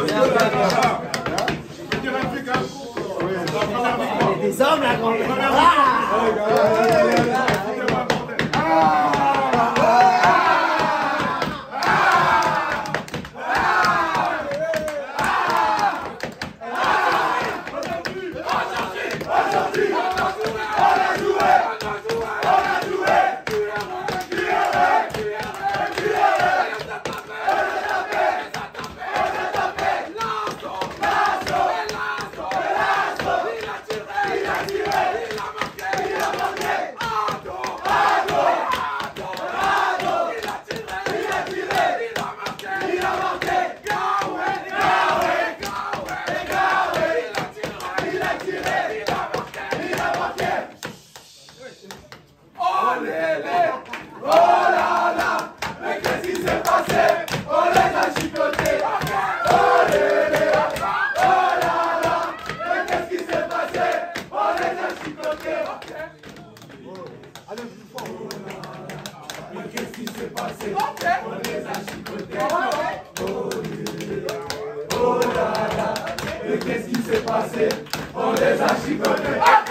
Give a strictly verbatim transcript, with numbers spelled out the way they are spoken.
Des hommes, la grande. Qu'est-ce qui s'est passé? On les a chicotés. Oh là là, mais qu'est-ce qui s'est passé? On les a chicotés.